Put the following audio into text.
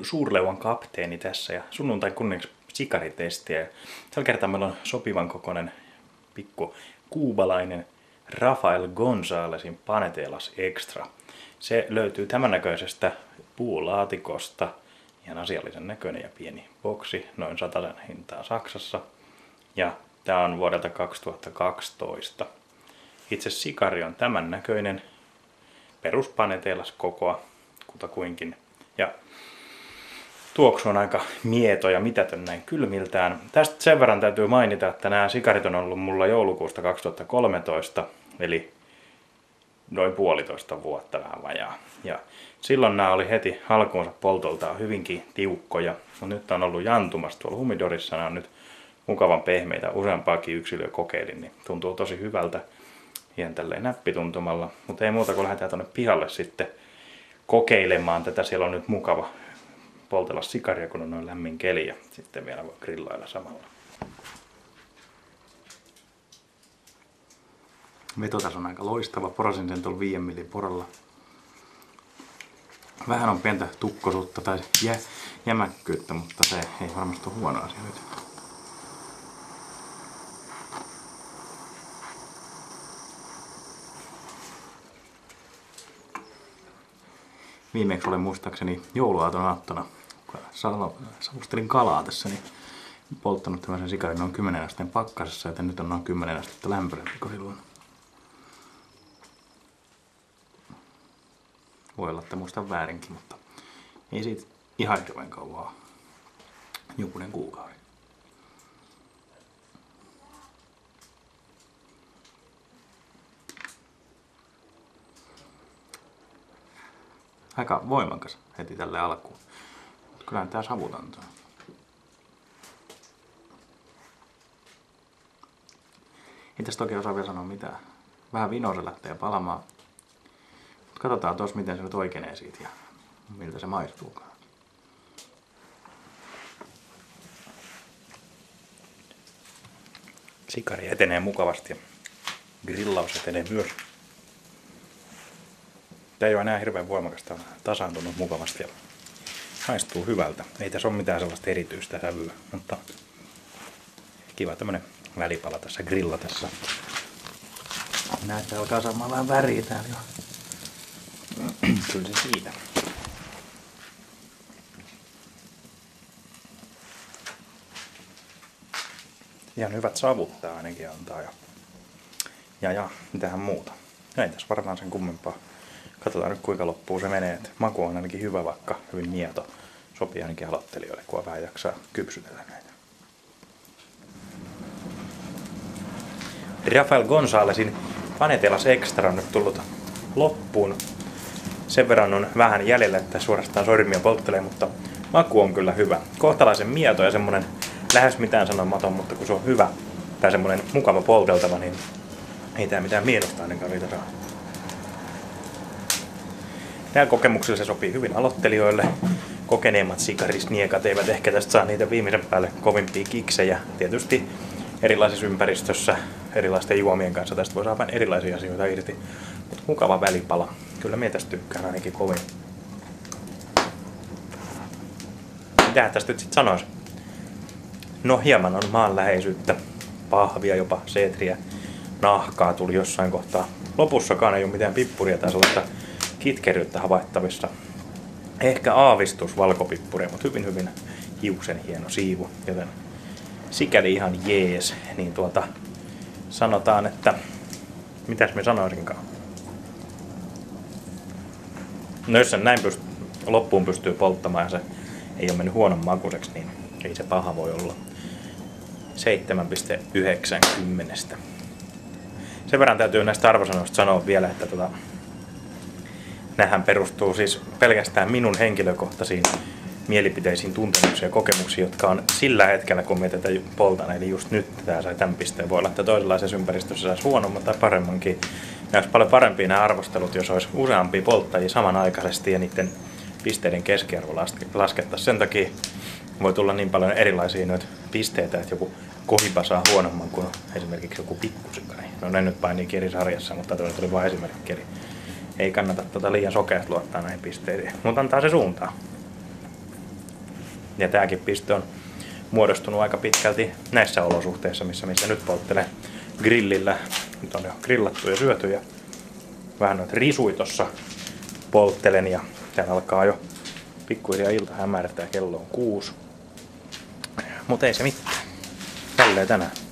suurleuan kapteeni tässä ja sunnuntai kunniaksi sikaritestiä. Ja tällä kertaa meillä on sopivan kokoinen pikku kuubalainen Rafael Gonzalesin Panetelas Extra. Se löytyy tämän näköisestä puulaatikosta. Ihan asiallisen näköinen ja pieni boksi, noin 100 hintaa Saksassa. Ja tää on vuodelta 2012. Itse sikari on tämän näköinen. Peruspanetelas kokoa kutakuinkin. Ja tuoksu on aika mieto ja mitätön näin kylmiltään. Tästä sen verran täytyy mainita, että nämä sikarit on ollut mulla joulukuusta 2013, eli noin 1,5 vuotta vähän vajaa. Ja silloin nämä oli heti alkuunsa poltoltaan hyvinkin tiukkoja, mutta nyt on ollut jantumassa tuolla humidorissa. Nämä on nyt mukavan pehmeitä, useampaakin yksilöä kokeilin, niin tuntuu tosi hyvältä ihan tälleen näppituntumalla. Mutta ei muuta kuin lähdetään tuonne pihalle sitten kokeilemaan tätä. Siellä on nyt mukava poltella sikaria, kun on noin lämmin keli ja sitten vielä voi grillailla samalla. Vetotaso on aika loistava. Porasin sen tuolla 5 millin poralla. Vähän on pientä tukkosuutta tai jämäkkyyttä, mutta se ei varmasti ole huono asia nyt. Viimeksi olen muistaakseni jouluaaton aattona, kun savustelin kalaa tässä, niin polttanut tämmöisen sikarin noin 10 asteen pakkasessa, joten nyt on noin 10 astetta lämpöisempi kuin silloin. Voi olla, että muistan väärinkin, mutta ei siitä ihan hirveän kauaa. Jokunen kuukausi. Aika voimakas heti tälle alkuun. Mutta kyllähän tää savut antaa. Ei tästä oikein osaa vielä sanoa mitään. Vähän vino se lähtee palamaan. Mutta katsotaan tuossa miten se nyt oikeenee siitä ja miltä se maistuukaan. Sikari etenee mukavasti ja grillaus etenee myös. Tämä ei ole enää hirveän voimakasta, on tasaantunut mukavasti ja maistuu hyvältä. Ei tässä ole mitään sellaista erityistä sävyä, mutta kiva tämmönen välipala tässä grillatessa. Näyttää alkaa saamaan vähän väriä täällä jo. Kyllä se siitä. Ihan hyvät savut tää ainakin antaa ja mitähän muuta. Ei tässä varmaan sen kummempaa. Katsotaan nyt kuinka loppuun se menee. Maku on ainakin hyvä, vaikka hyvin mieto. Sopii ainakin aloittelijoille, kun vähän jaksaa kypsytellä näitä. Rafael Gonzalesin Panetelas Extra on nyt tullut loppuun. Sen verran on vähän jäljellä, että suorastaan sormia polttelee, mutta maku on kyllä hyvä. Kohtalaisen mieto ja semmonen lähes mitään sanomaton, mutta kun se on hyvä tai semmonen mukava polteltava, niin ei tää mitään miinusta ainakaan siitä saa. Näillä kokemuksilla se sopii hyvin aloittelijoille. Kokeneemmat sikarisniekat eivät ehkä tästä saa niitä viimeisen päälle kovimpia kiksejä. Tietysti erilaisessa ympäristössä, erilaisten juomien kanssa tästä voi saada erilaisia asioita irti. Mutta mukava välipala. Kyllä minä tästä tykkään ainakin kovin. Mitä tästä nyt sitten sanoisi? No hieman on maanläheisyyttä, pahvia, jopa seetriä, nahkaa tuli jossain kohtaa. Lopussakaan ei ole mitään pippuria tai sellaista kitkeryyttä havaittavissa. Ehkä aavistus valkopippuria, mutta hyvin hiuksen hieno siivu, joten sikäli ihan jees. Niin sanotaan, että mitäs me sanoisinkaan. No jos sen näin loppuun pystyy polttamaan ja se ei ole mennyt huonon makuiseksi, niin ei se paha voi olla. 7,90. Sen verran täytyy näistä arvosanoista sanoa vielä, että nämähän perustuu siis pelkästään minun henkilökohtaisiin mielipiteisiin, tuntemuksiin ja kokemuksiin, jotka on sillä hetkellä, kun me tätä poltan. Eli just nyt tämä sai tämän pisteen. Voi olla, että toisenlaisessa ympäristössä saisi huonomman tai paremmankin. Nämä olisi paljon parempia nämä arvostelut, jos olisi useampia polttajia samanaikaisesti ja niiden pisteiden keskiarvo laskettaisiin. Sen takia voi tulla niin paljon erilaisia noita pisteitä, että joku kohipa saa huonomman kuin esimerkiksi joku pikkusikari. No ne nyt painii eri sarjassa, mutta tuo tuli vain esimerkki. Eli ei kannata liian sokeasti luottaa näihin pisteisiin, mutta antaa se suuntaan. Ja tääkin piste on muodostunut aika pitkälti näissä olosuhteissa, missä nyt polttelen grillillä. Nyt on jo grillattu ja syöty ja vähän noita risuja tossa polttelen ja täällä alkaa jo pikkuhiljaa ilta hämärtää, kello on 6. Mutta ei se mitään. Tälleen tänään.